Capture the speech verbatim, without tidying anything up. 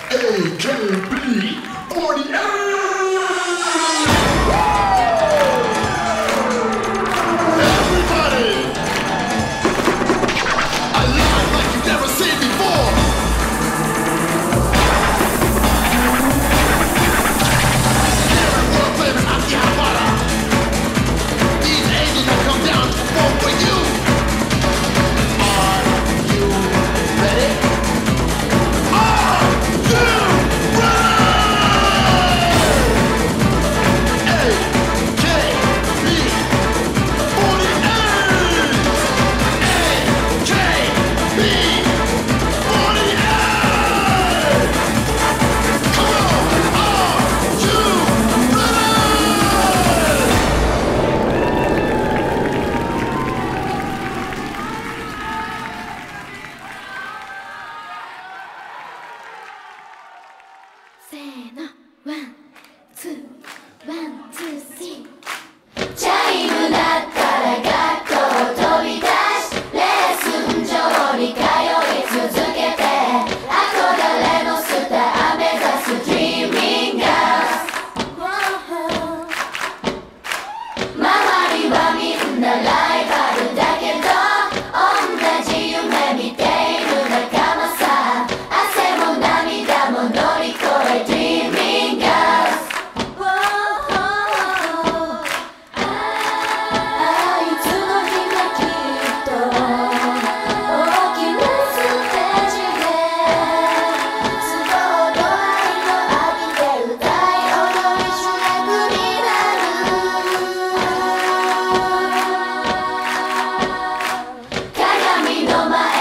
A K B forty-eight! せーの、ワン、ツー、ワン、ツー、スリー。チャイム鳴ったら学校飛び出し、レッスン場に通い続けて、憧れのスター目指すドリーミングガール。周りはみんなライバルだけど、同じ夢見ている仲間さ。汗も涙も乗り越えDreaming Girls。 あいつの日がきっと大きなステージで都合の愛を浴びて歌い踊り主役になる。鏡の前